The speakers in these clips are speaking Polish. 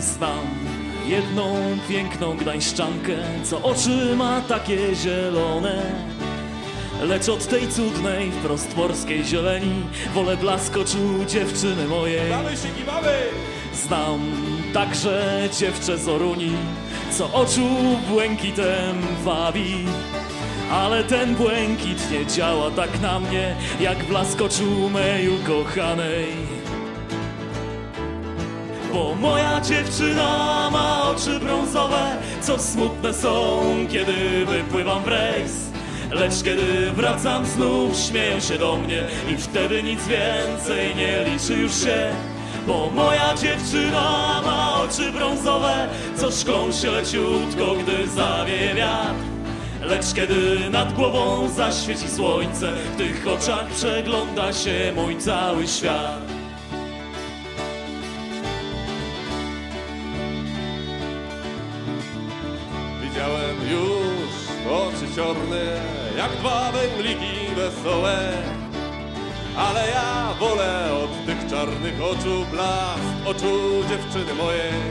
Znam jedną piękną gdańszczankę, co oczy ma takie zielone. Lecz od tej cudnej, wprost morskiej zieleni wolę blask oczu dziewczyny mojej. Kiwamy się, kiwamy! Znam także dziewczę z Oruni, co oczu błękitem wabi. Ale ten błękit nie działa tak na mnie, jak blask oczu mej ukochanej. Bo moja dziewczyna ma oczy brązowe, co smutne są, kiedy wypływam w rejs. Lecz kiedy wracam znów, śmieją się do mnie i wtedy nic więcej nie liczy już się. Bo moja dziewczyna ma oczy brązowe, co szklą się leciutko, gdy zawieje wiatr. Lecz kiedy nad głową zaświeci słońce, w tych oczach przegląda się mój cały świat. Widziałem już oczy ciorne, jak dwa węgliki wesołe. Ale ja wolę od tych czarnych oczu blask oczu dziewczyny mojej.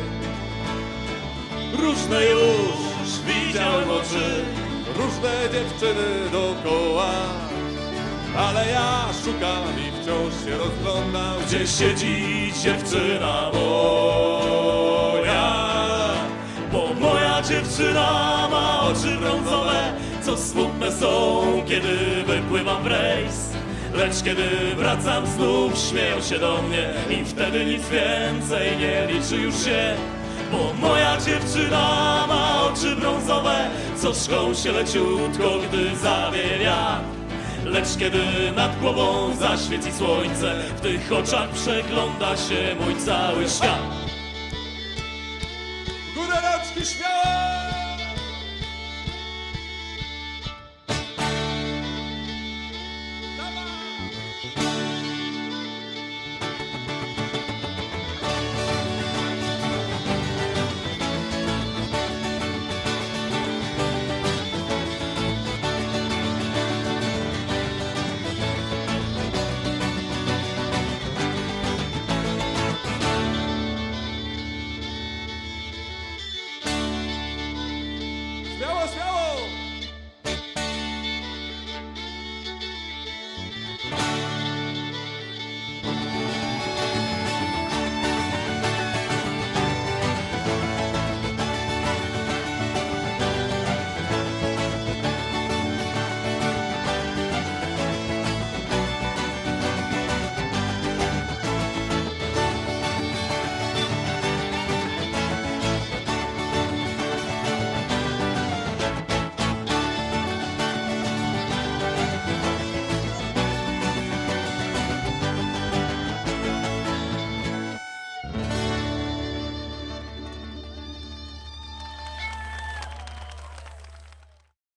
Różne już widziałem oczy, różne dziewczyny dookoła, ale ja szukam i wciąż się rozglądam, gdzie siedzi dziewczyna moja. Bo moja dziewczyna ma oczy brązowe, co smutne są, kiedy wypływam w rejs. Lecz kiedy wracam znów, śmieją się do mnie i wtedy nic więcej nie liczy już się. Bo moja dziewczyna ma oczy brązowe, co szklą się leciutko, gdy zawieje wiatr. Lecz kiedy nad głową zaświeci słońce, w tych oczach przegląda się mój cały świat. Górę rączki śmiało!